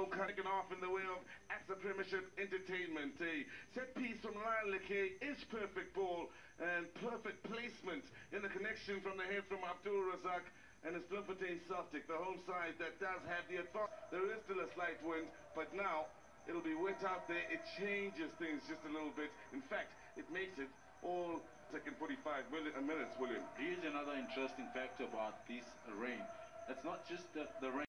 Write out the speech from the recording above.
ball kicking off in the way of AXA Premiership Entertainment. A set piece from Lyle Lekay is perfect ball and perfect placement in the connection from the head from Abdul Razaq and it's Bloemfontein Celtic, the home side that does have the advantage. There is still a slight wind, but now it'll be wet out there. It changes things just a little bit. In fact, it makes it all second 45 minutes, William. Here's another interesting factor about this rain. It's not just the rain.